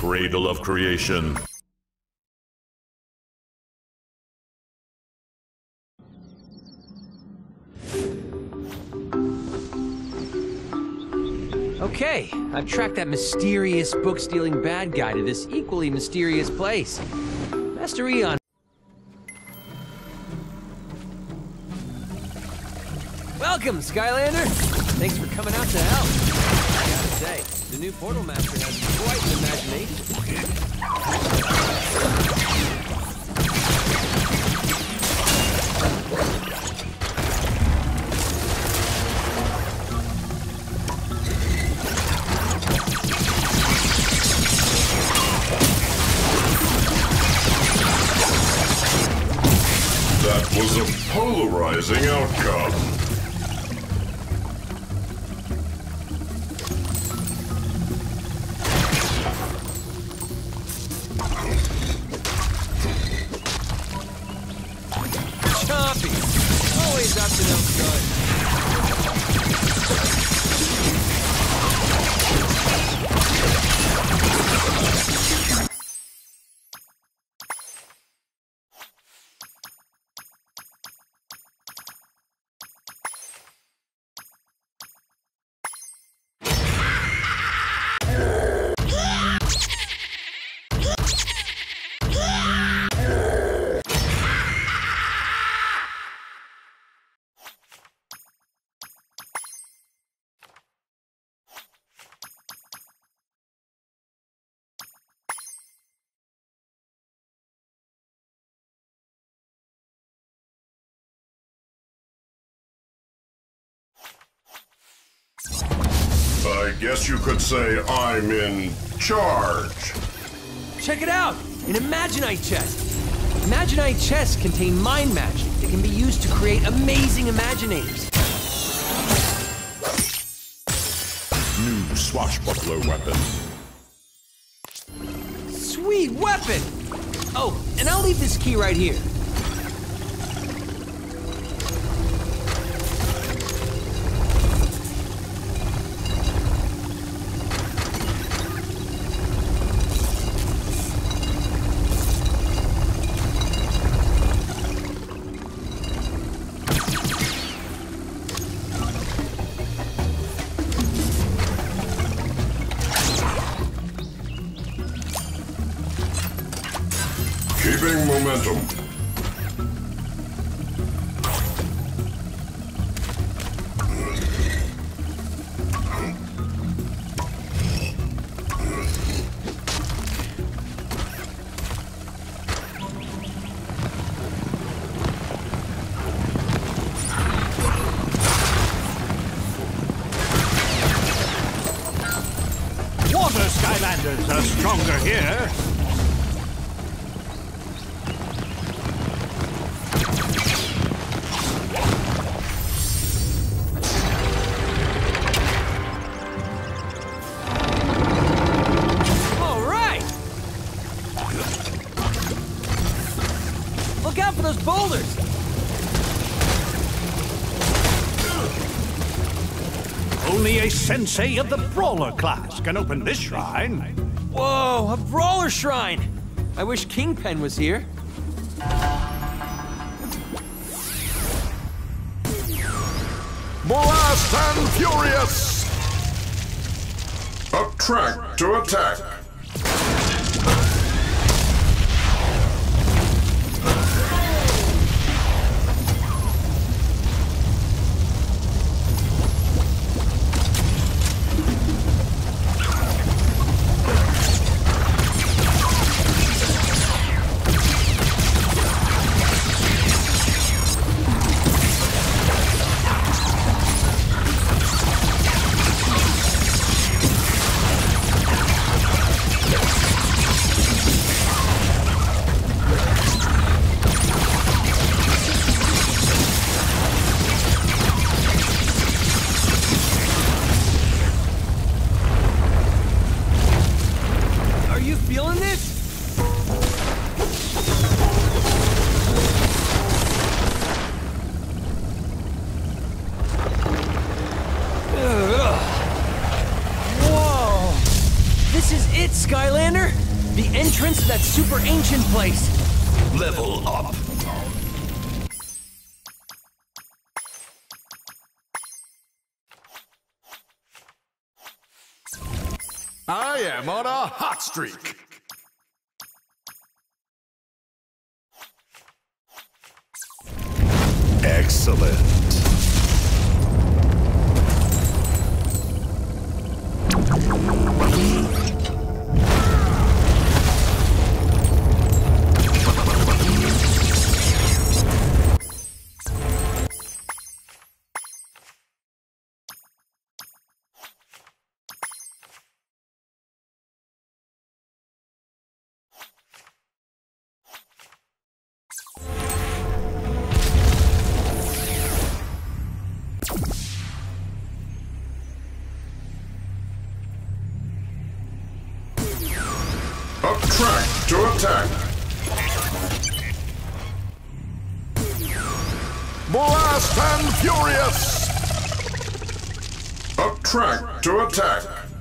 cradle of creation. Okay, I've tracked that mysterious book-stealing bad guy to this equally mysterious place. Master Eon. Welcome, Skylander! Thanks for coming out to help. I gotta say, the new Portal Master has quite an imagination. That was a polarizing outcome. Choppy! Always up to no good. I guess you could say I'm in charge. Check it out! An Imaginite chest! Imaginite chests contain mind magic that can be used to create amazing Imaginators. New swashbuckler weapon. Sweet weapon! Oh, and I'll leave this key right here. Keeping momentum. Water Skylanders are stronger here. Look out for those boulders! Only a sensei of the Brawler class can open this shrine. Whoa, a brawler shrine! I wish Kingpin was here. Blast and Furious! Up track to attack. Feeling this? Whoa! This is it, Skylander! The entrance to that super ancient place! Level up. I am on a hot streak. Excellent. Up track to attack. Blast and furious. Up track to attack.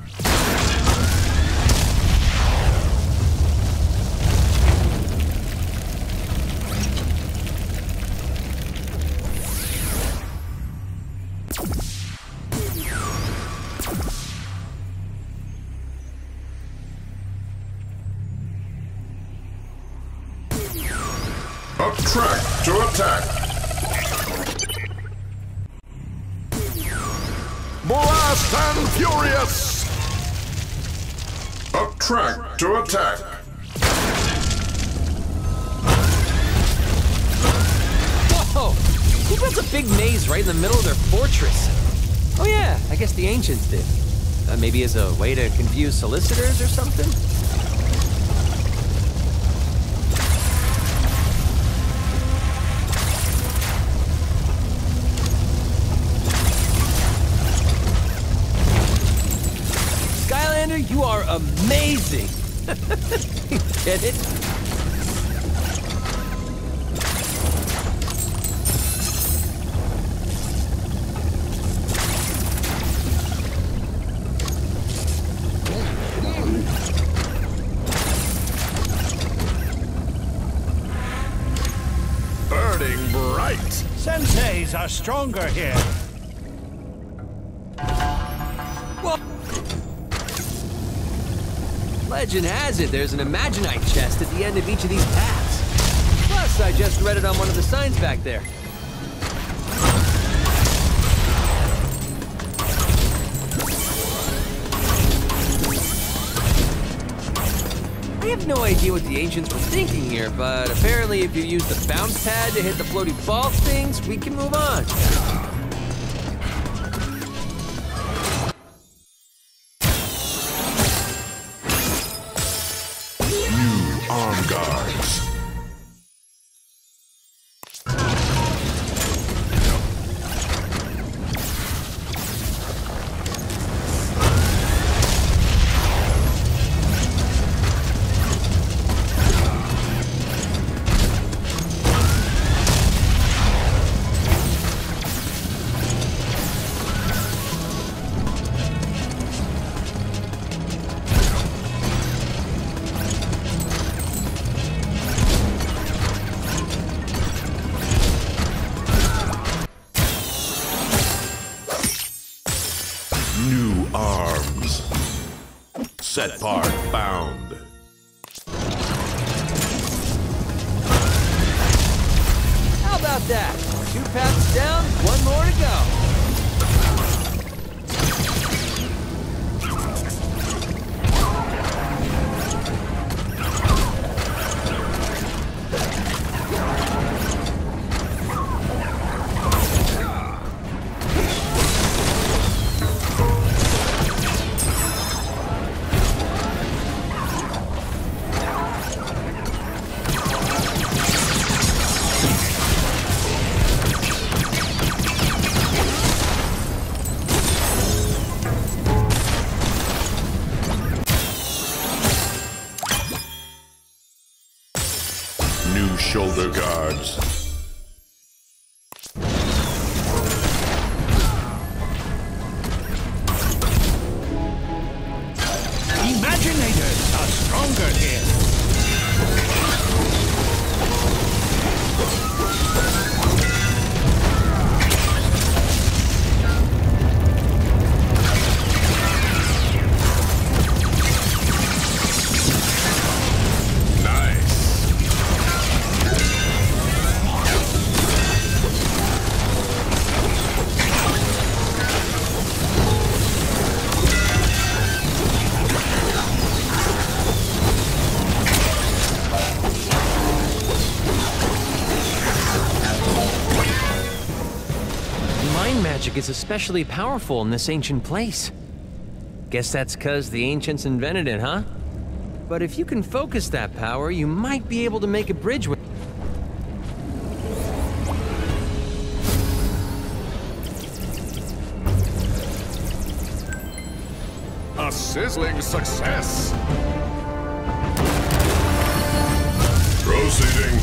Up track to attack. Blast and furious. Up track to attack. Whoa! Who built a big maze right in the middle of their fortress? Oh yeah, I guess the ancients did. Maybe as a way to confuse solicitors or something? Skylander, you are amazing! Get it? Burning bright. Senseis are stronger here. Well, legend has it there's an Imaginite chest at the end of each of these paths. Plus, I just read it on one of the signs back there. I have no idea what the ancients were thinking here, but apparently if you use the bounce pad to hit the floaty ball things, we can move on. New arm guards. New arms. Set part found. How about that? 2 paths down, 1 more to go. New shoulder guards. Imaginators! magic is especially powerful in this ancient place. Guess that's 'cause the ancients invented it, huh? But if you can focus that power, you might be able to make a bridge with... A sizzling success! Proceeding.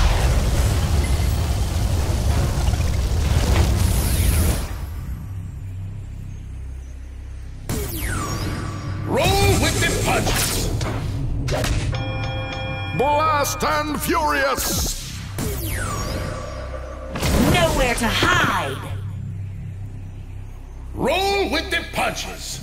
Roll with the punches! Blast and furious! Nowhere to hide! Roll with the punches!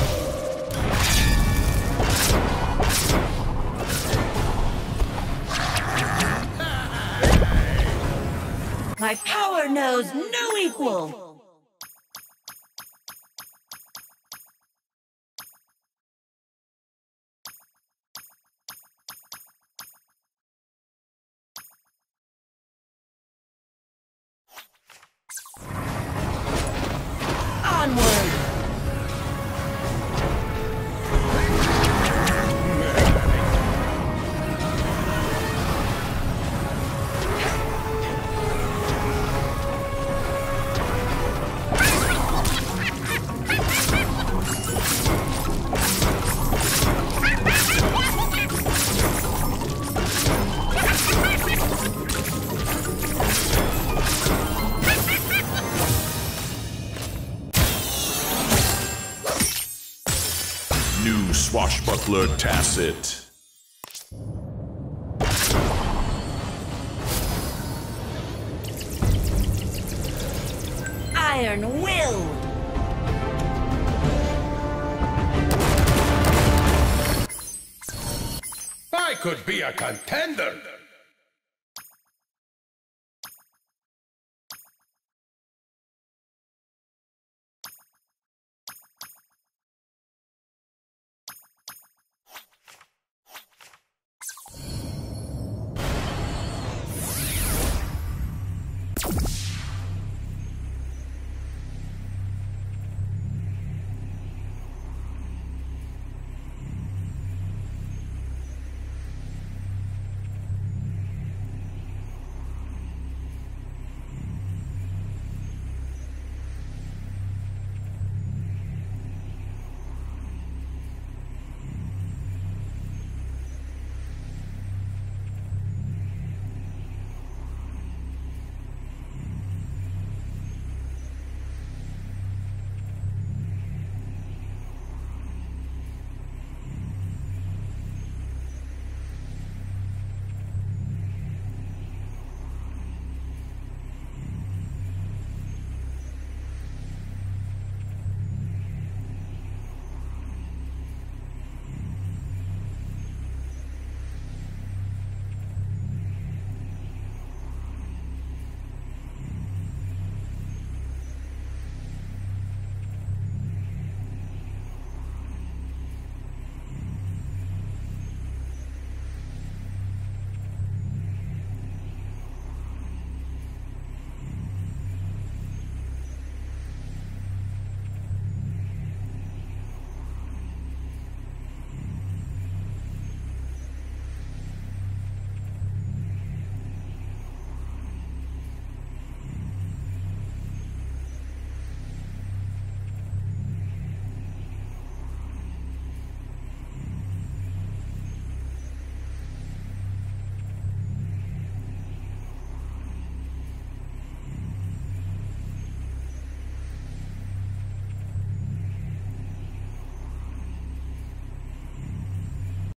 My power knows no equal! Onward! New swashbuckler Tacit. Iron will! I could be a contender!